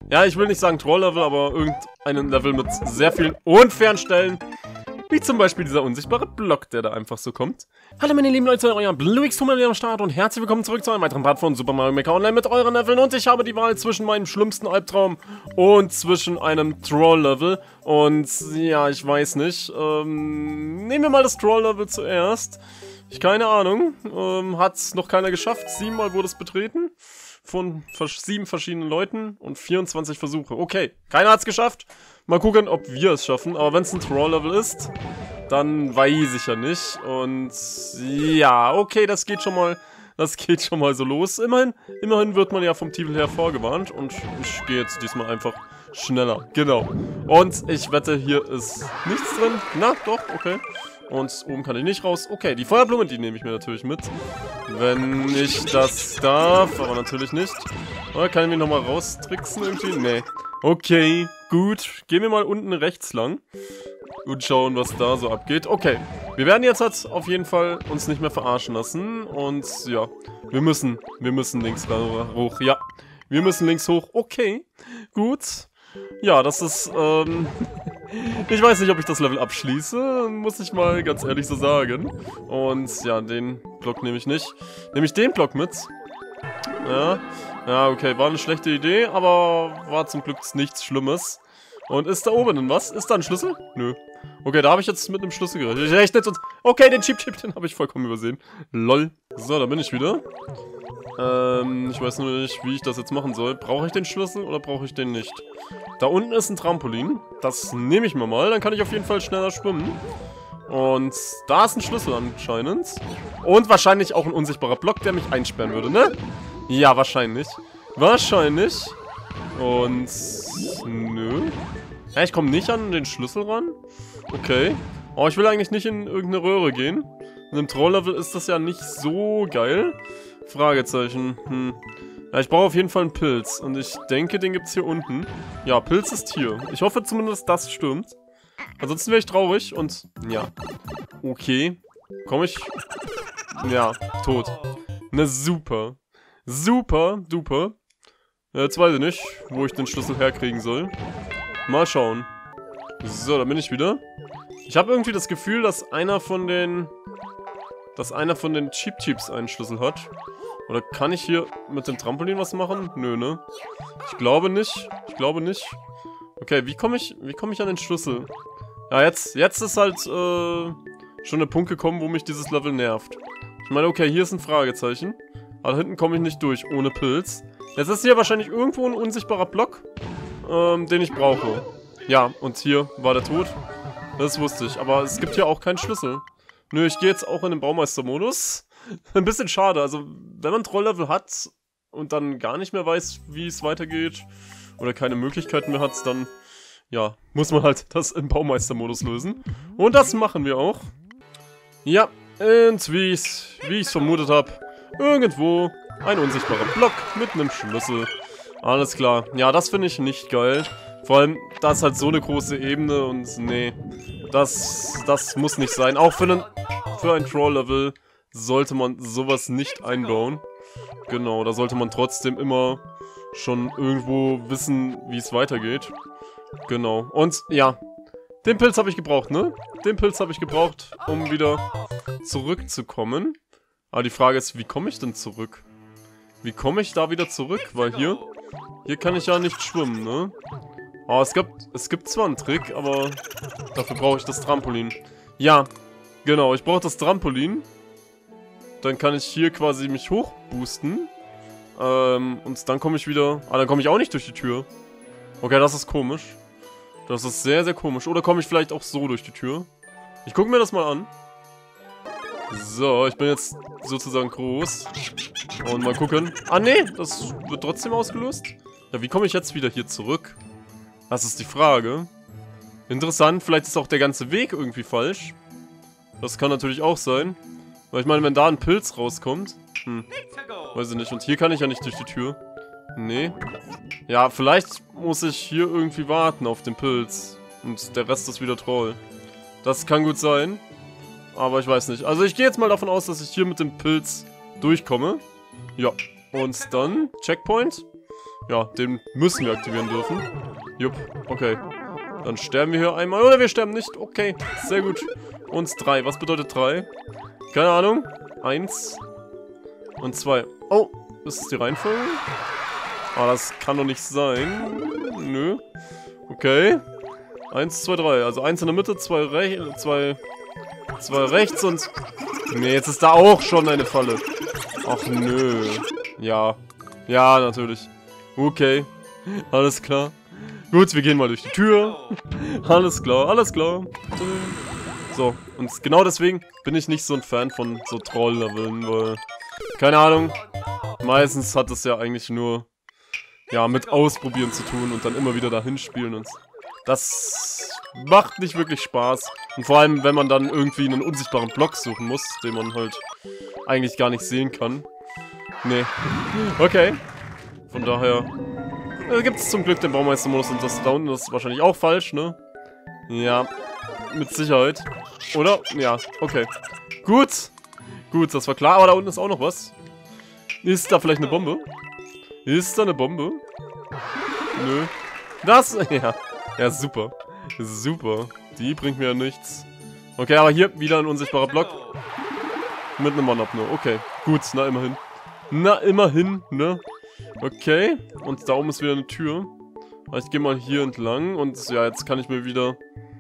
Ja, ich will nicht sagen Troll-Level, aber irgendeinen Level mit sehr vielen unfairen Stellen. Wie zum Beispiel dieser unsichtbare Block, der da einfach so kommt. Hallo meine lieben Leute, euer BlueX-Hummer wieder am Start und herzlich willkommen zurück zu einem weiteren Part von Super Mario Maker Online mit euren Leveln. Und ich habe die Wahl zwischen meinem schlimmsten Albtraum und zwischen einem Troll-Level. Und ja, ich weiß nicht. Nehmen wir mal das Troll-Level zuerst. Keine Ahnung. Hat noch keiner geschafft. 7 Mal wurde es betreten. Von 7 verschiedenen Leuten und 24 Versuche. Okay, keiner hat es geschafft. Mal gucken, ob wir es schaffen. Aber wenn es ein Troll-Level ist, dann weiß ich ja nicht. Und ja, okay, das geht schon mal so los. Immerhin wird man ja vom Titel her vorgewarnt. Und ich gehe jetzt diesmal einfach schneller. Genau. Und ich wette, hier ist nichts drin. Na, doch, okay. Und oben kann ich nicht raus. Okay, die Feuerblume, die nehme ich mir natürlich mit. Wenn ich das darf, aber natürlich nicht. Oder kann ich mich nochmal raustricksen irgendwie? Nee. Okay, gut. Gehen wir mal unten rechts lang. Und schauen, was da so abgeht. Okay, wir werden jetzt halt auf jeden Fall uns nicht mehr verarschen lassen. Und ja, wir müssen links hoch. Ja, wir müssen links hoch. Okay, gut. Ja, das ist, ich weiß nicht, ob ich das Level abschließe, muss ich mal ganz ehrlich so sagen. Und ja, den Block nehme ich nicht. Nehme ich den Block mit? Ja, okay, war eine schlechte Idee, aber war zum Glück nichts Schlimmes. Und ist da oben denn was? Ist da ein Schlüssel? Nö. Okay, da habe ich jetzt mit einem Schlüssel gerechnet. Ich rechne und... Okay, den Chip, den habe ich vollkommen übersehen. Lol. So, da bin ich wieder. Ich weiß nur nicht, wie ich das jetzt machen soll. Brauche ich den Schlüssel oder brauche ich den nicht? Da unten ist ein Trampolin. Das nehme ich mir mal. Dann kann ich auf jeden Fall schneller schwimmen. Und da ist ein Schlüssel anscheinend. Und wahrscheinlich auch ein unsichtbarer Block, der mich einsperren würde, ne? Ja, wahrscheinlich. Wahrscheinlich. Und... Nö. Ja, ich komme nicht an den Schlüssel ran. Okay. Oh, ich will eigentlich nicht in irgendeine Röhre gehen. In einem Troll-Level ist das ja nicht so geil. Fragezeichen. Ja, ich brauche auf jeden Fall einen Pilz. Und ich denke, den gibt's hier unten. Ja, Pilz ist hier. Ich hoffe zumindest, das stimmt. Ansonsten wäre ich traurig und... Ja. Okay. Komme ich... Ja, tot. Na super. Super, duper. Jetzt weiß ich nicht, wo ich den Schlüssel herkriegen soll. Mal schauen. So, da bin ich wieder. Ich habe irgendwie das Gefühl, dass einer von den Cheep-Cheeps einen Schlüssel hat. Oder kann ich hier mit dem Trampolin was machen? Nö, ne? Ich glaube nicht. Ich glaube nicht. Okay, wie komme ich an den Schlüssel? Ja, jetzt ist halt schon der Punkt gekommen, wo mich dieses Level nervt. Ich meine, okay, hier ist ein Fragezeichen. Aber da hinten komme ich nicht durch, ohne Pilz. Jetzt ist hier wahrscheinlich irgendwo ein unsichtbarer Block, den ich brauche. Ja, und hier war der Tod. Das wusste ich, aber es gibt hier auch keinen Schlüssel. Nö, ich gehe jetzt auch in den Baumeister-Modus. Ein bisschen schade, also wenn man ein Troll-Level hat und dann gar nicht mehr weiß, wie es weitergeht oder keine Möglichkeiten mehr hat, dann, ja, muss man halt das im Baumeister-Modus lösen. Und das machen wir auch. Ja, und wie ich's vermutet habe, irgendwo ein unsichtbarer Block mit einem Schlüssel. Alles klar. Ja, das finde ich nicht geil. Vor allem, das ist halt so eine große Ebene und nee, das muss nicht sein. Auch für ein Troll-Level sollte man sowas nicht einbauen. Genau, da sollte man trotzdem immer schon irgendwo wissen, wie es weitergeht. Genau. Und ja, den Pilz habe ich gebraucht, ne? Den Pilz habe ich gebraucht, um wieder zurückzukommen. Aber die Frage ist, wie komme ich denn zurück? Wie komme ich da wieder zurück? Weil hier kann ich ja nicht schwimmen, ne? Oh, es gibt zwar einen Trick, aber dafür brauche ich das Trampolin. Ja, genau, ich brauche das Trampolin. Dann kann ich hier quasi mich hochboosten. Und dann komme ich wieder... Ah, dann komme ich auch nicht durch die Tür. Okay, das ist komisch. Das ist sehr, sehr komisch. Oder komme ich vielleicht auch so durch die Tür? Ich gucke mir das mal an. So, ich bin jetzt sozusagen groß. Und mal gucken. Ah, nee, das wird trotzdem ausgelöst. Ja, wie komme ich jetzt wieder hier zurück? Das ist die Frage. Interessant, vielleicht ist auch der ganze Weg irgendwie falsch. Das kann natürlich auch sein. Weil ich meine, wenn da ein Pilz rauskommt... weiß ich nicht. Und hier kann ich ja nicht durch die Tür. Nee. Ja, vielleicht muss ich hier irgendwie warten auf den Pilz. Und der Rest ist wieder Troll. Das kann gut sein. Aber ich weiß nicht. Also ich gehe jetzt mal davon aus, dass ich hier mit dem Pilz durchkomme. Ja. Und dann Checkpoint. Ja, den müssen wir aktivieren dürfen. Jupp, okay. Dann sterben wir hier einmal. Oder wir sterben nicht. Okay, sehr gut. Und 3. Was bedeutet 3? Keine Ahnung. 1 und 2. Oh, ist das die Reihenfolge? Ah, das kann doch nicht sein. Nö. Okay. 1, 2, 3. Also 1 in der Mitte, 2 rechts und... Nee, jetzt ist da auch schon eine Falle. Ach nö. Ja. Ja, natürlich. Okay. Alles klar. Gut, wir gehen mal durch die Tür. Alles klar, alles klar. So, und genau deswegen bin ich nicht so ein Fan von so Troll-Leveln, weil... Keine Ahnung. Meistens hat es ja eigentlich nur... Ja, mit Ausprobieren zu tun und dann immer wieder dahin spielen und... Das macht nicht wirklich Spaß. Und vor allem, wenn man dann irgendwie einen unsichtbaren Block suchen muss, den man halt eigentlich gar nicht sehen kann. Nee. Okay. Von daher gibt es zum Glück den Baumeister-Modus und das da unten ist wahrscheinlich auch falsch, ne? Ja, mit Sicherheit. Oder? Ja, okay. Gut. Gut, das war klar, aber da unten ist auch noch was. Ist da vielleicht eine Bombe? Ist da eine Bombe? Nö. Das? Ja. Ja, super. Super. Die bringt mir ja nichts. Okay, aber hier wieder ein unsichtbarer Block. Mit einem One-Up nur. Okay, gut, na immerhin. Na immerhin, ne? Okay, und da oben ist wieder eine Tür. Ich gehe mal hier entlang und ja, jetzt kann ich mir wieder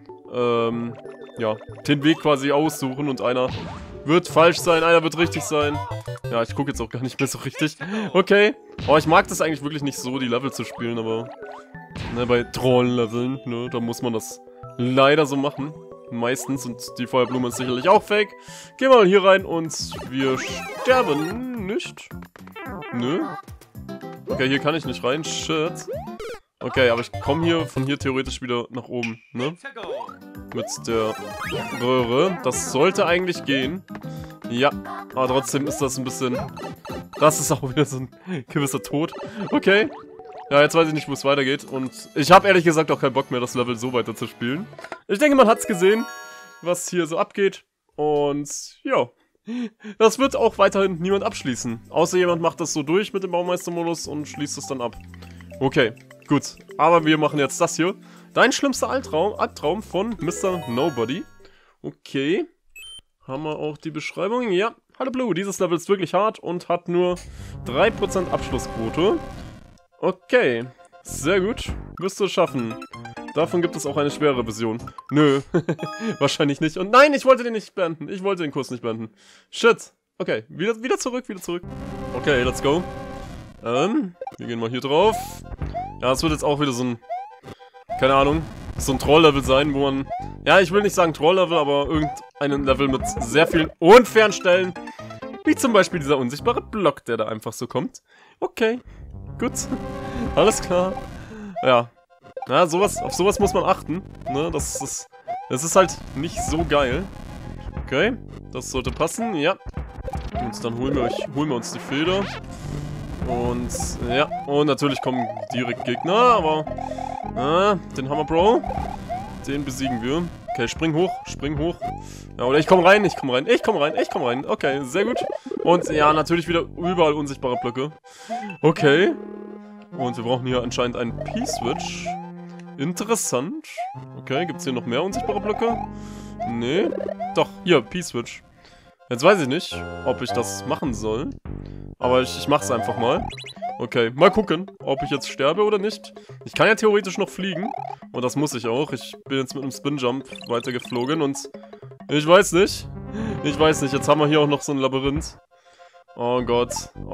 ja, den Weg quasi aussuchen und einer wird falsch sein, einer wird richtig sein. Ja, ich gucke jetzt auch gar nicht mehr so richtig. Okay. Oh, ich mag das eigentlich wirklich nicht so, die Level zu spielen, aber... Ne, bei Troll-Leveln, ne, da muss man das leider so machen. Meistens, und die Feuerblume ist sicherlich auch fake. Gehen wir mal hier rein und wir sterben nicht. Nö. Okay, hier kann ich nicht rein. Shit. Okay, aber ich komme hier von hier theoretisch wieder nach oben, ne? Mit der Röhre. Das sollte eigentlich gehen. Ja, aber trotzdem ist das ein bisschen... Das ist auch wieder so ein gewisser Tod. Okay. Ja, jetzt weiß ich nicht, wo es weitergeht. Und ich habe ehrlich gesagt auch keinen Bock mehr, das Level so weiter zu spielen. Ich denke, man hat's gesehen, was hier so abgeht. Und ja, das wird auch weiterhin niemand abschließen. Außer jemand macht das so durch mit dem Baumeister-Modus und schließt es dann ab. Okay, gut. Aber wir machen jetzt das hier. Dein schlimmster Albtraum von Mr. Nobody. Okay. Haben wir auch die Beschreibung? Ja. Hallo Blue, dieses Level ist wirklich hart und hat nur 3% Abschlussquote. Okay, sehr gut. Wirst du es schaffen. Davon gibt es auch eine schwere Version. Nö, wahrscheinlich nicht. Und nein, ich wollte den nicht beenden. Ich wollte den Kurs nicht beenden. Shit. Okay, wieder zurück, wieder zurück. Okay, let's go. Wir gehen mal hier drauf. Ja, es wird jetzt auch wieder so ein... Keine Ahnung. So ein Troll-Level sein, wo man... Ja, ich will nicht sagen Troll-Level, aber irgendeinen Level mit sehr vielen unfairen Stellen. Wie zum Beispiel dieser unsichtbare Block, der da einfach so kommt. Okay. Gut. Alles klar. Ja. Ja, auf sowas muss man achten. Ne, das ist halt nicht so geil. Okay. Das sollte passen. Ja. Und dann holen wir uns die Feder. Und ja. Und natürlich kommen direkt Gegner, aber den Hammer Bro. Den besiegen wir. Okay, spring hoch. Ja, oder ich komme rein. Okay, sehr gut. Und ja, natürlich wieder überall unsichtbare Blöcke. Okay. Und wir brauchen hier anscheinend einen P-Switch. Interessant. Okay, gibt es hier noch mehr unsichtbare Blöcke? Nee. Doch, hier, P-Switch. Jetzt weiß ich nicht, ob ich das machen soll. Aber ich mach's einfach mal. Okay, mal gucken, ob ich jetzt sterbe oder nicht. Ich kann ja theoretisch noch fliegen. Und das muss ich auch. Ich bin jetzt mit einem Spin-Jump weitergeflogen und... Ich weiß nicht. Jetzt haben wir hier auch noch so ein Labyrinth. Oh Gott.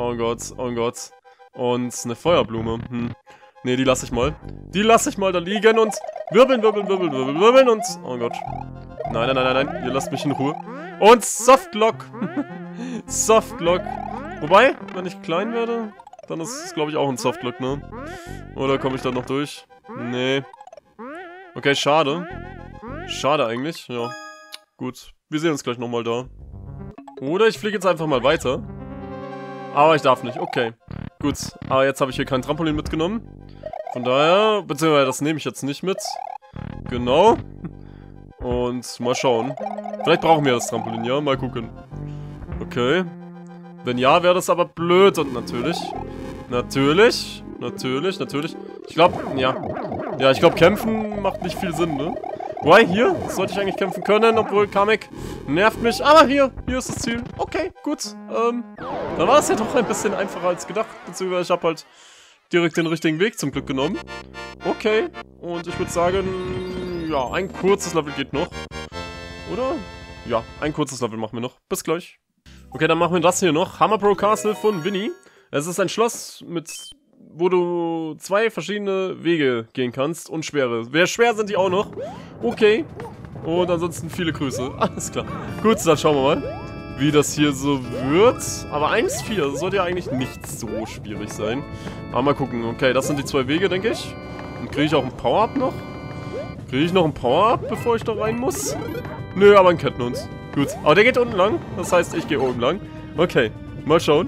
Und eine Feuerblume. Nee, die lasse ich mal. Da liegen und wirbeln und... Oh Gott. Nein. Ihr lasst mich in Ruhe. Und Softlock. Softlock. Wobei, wenn ich klein werde, dann ist es, glaube ich, auch ein Softlock, ne? Oder komme ich da noch durch? Nee. Okay, schade. Schade eigentlich, ja. Gut, wir sehen uns gleich nochmal da. Oder ich fliege jetzt einfach mal weiter. Aber ich darf nicht, okay. Gut, aber jetzt habe ich hier kein Trampolin mitgenommen. Von daher, beziehungsweise das nehme ich jetzt nicht mit. Genau. Und mal schauen. Vielleicht brauchen wir das Trampolin, ja? Mal gucken. Okay. Wenn ja, wäre das aber blöd. Und natürlich, Natürlich, natürlich. Ich glaube, ja. Ja, ich glaube, kämpfen macht nicht viel Sinn, ne? Wobei, hier sollte ich eigentlich kämpfen können, obwohl Kamek nervt mich. Aber hier ist das Ziel. Okay, gut. Dann war es ja doch ein bisschen einfacher als gedacht. Beziehungsweise ich habe halt direkt den richtigen Weg zum Glück genommen. Okay, und ich würde sagen, ja, ein kurzes Level geht noch. Oder? Ja, ein kurzes Level machen wir noch. Bis gleich. Okay, dann machen wir das hier noch. Hammerbro Castle von Winnie. Es ist ein Schloss, wo du 2 verschiedene Wege gehen kannst und schwere. Wer schwer sind die auch noch. Okay. Und ansonsten viele Grüße. Alles klar. Gut, dann schauen wir mal, wie das hier so wird. Aber 1-4, das sollte ja eigentlich nicht so schwierig sein. Aber mal gucken. Okay, das sind die 2 Wege, denke ich. Und kriege ich auch ein Power-Up noch? Kriege ich noch ein Power-Up, bevor ich da rein muss? Nö, aber ein Kettenhund. Gut. Aber der geht unten lang. Das heißt, ich gehe oben lang. Okay. Mal schauen.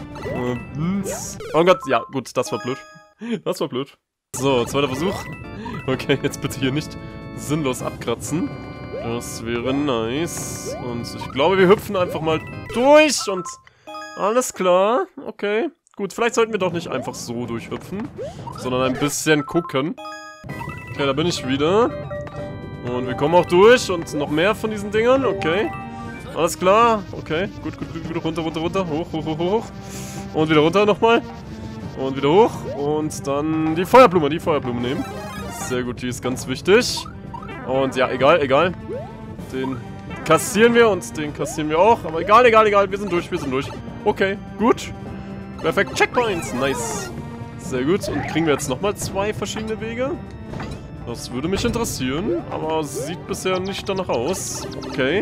Oh Gott, ja, gut, das war blöd. Das war blöd. So, zweiter Versuch. Okay, jetzt bitte hier nicht sinnlos abkratzen. Das wäre nice. Und ich glaube, wir hüpfen einfach mal durch und alles klar. Okay, gut, vielleicht sollten wir doch nicht einfach so durchhüpfen, sondern ein bisschen gucken. Okay, da bin ich wieder. Und wir kommen auch durch und noch mehr von diesen Dingern. Okay, alles klar. Okay, gut, runter, hoch, hoch. Und wieder runter nochmal. Und wieder hoch. Und dann die Feuerblume nehmen. Sehr gut, die ist ganz wichtig. Und ja, egal. Den kassieren wir und den kassieren wir auch. Aber egal. Wir sind durch. Okay, gut. Perfekt. Checkpoints. Nice. Sehr gut. Und kriegen wir jetzt nochmal 2 verschiedene Wege? Das würde mich interessieren. Aber sieht bisher nicht danach aus. Okay.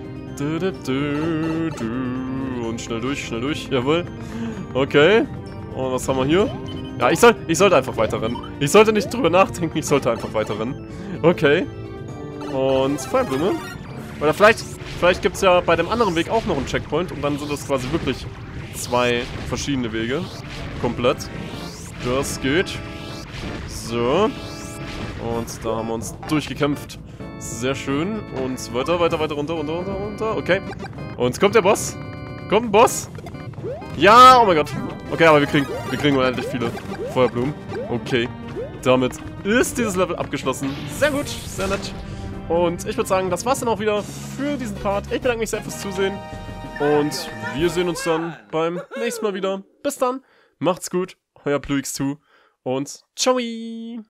Und schnell durch. Jawohl. Okay. Und was haben wir hier? Ja, ich sollte einfach weiterrennen. Ich sollte nicht drüber nachdenken, ich sollte einfach weiterrennen. Okay. Und Feuerblume. Oder vielleicht gibt es ja bei dem anderen Weg auch noch einen Checkpoint. Und dann sind das quasi wirklich 2 verschiedene Wege. Komplett. Das geht. So. Und da haben wir uns durchgekämpft. Sehr schön. Und weiter, runter. Okay. Und kommt der Boss? Kommt ein Boss? Ja, oh mein Gott. Okay, aber wir kriegen unendlich viele Feuerblumen. Okay. Damit ist dieses Level abgeschlossen. Sehr gut, sehr nett. Und ich würde sagen, das war's dann auch wieder für diesen Part. Ich bedanke mich sehr fürs Zusehen. Und wir sehen uns dann beim nächsten Mal wieder. Bis dann. Macht's gut. Euer Blue X2. Und ciao.